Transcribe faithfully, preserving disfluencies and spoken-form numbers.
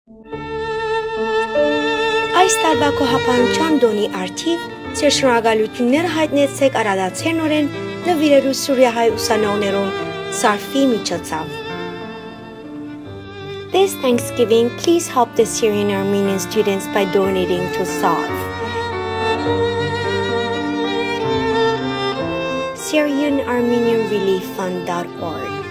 Այս տարվա քո հապանության դոնի արդիվ ձեր շնորհակալությունները հայտնեցեք արադացենորեն նվիրելու սուրիահայ ուսանողներուն Sarfi միջոցով. This Thanksgiving, please help the Syrian Armenian students by donating to S A R F. Syrian Armenian Relief Fund dot org